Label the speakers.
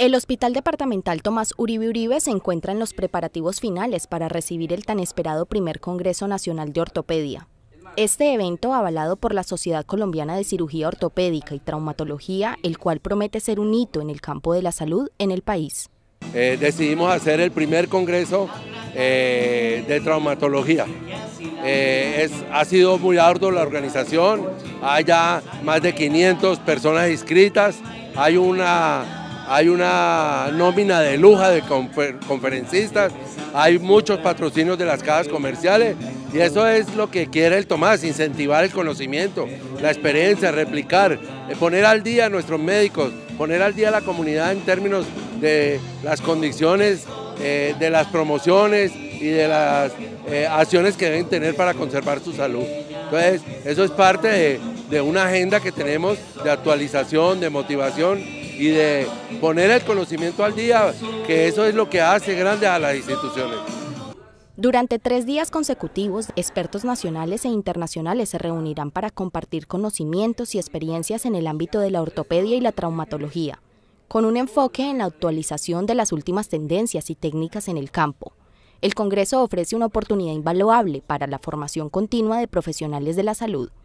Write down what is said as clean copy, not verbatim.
Speaker 1: El Hospital Departamental Tomás Uribe Uribe se encuentra en los preparativos finales para recibir el tan esperado primer Congreso Nacional de Ortopedia. Este evento, avalado por la Sociedad Colombiana de Cirugía Ortopédica y Traumatología, el cual promete ser un hito en el campo de la salud en el país.
Speaker 2: Decidimos hacer el primer Congreso de Traumatología. Ha sido muy arduo la organización, hay ya más de 500 personas inscritas, hay una nómina de lujo de conferencistas, hay muchos patrocinios de las cajas comerciales y eso es lo que quiere el Tomás, incentivar el conocimiento, la experiencia, replicar, poner al día a nuestros médicos, poner al día a la comunidad en términos de las condiciones, de las promociones y de las acciones que deben tener para conservar su salud. Entonces, eso es parte de una agenda que tenemos de actualización, de motivación y de poner el conocimiento al día, que eso es lo que hace grandes a las instituciones.
Speaker 1: Durante 3 días consecutivos, expertos nacionales e internacionales se reunirán para compartir conocimientos y experiencias en el ámbito de la ortopedia y la traumatología, con un enfoque en la actualización de las últimas tendencias y técnicas en el campo. El Congreso ofrece una oportunidad invaluable para la formación continua de profesionales de la salud.